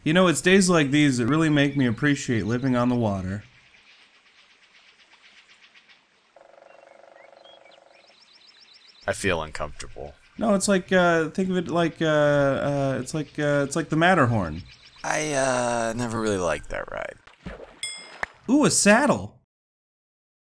You know, it's days like these that really make me appreciate living on the water. I feel uncomfortable. No, it's like, think of it like, it's like the Matterhorn. I never really liked that ride. Ooh, a saddle!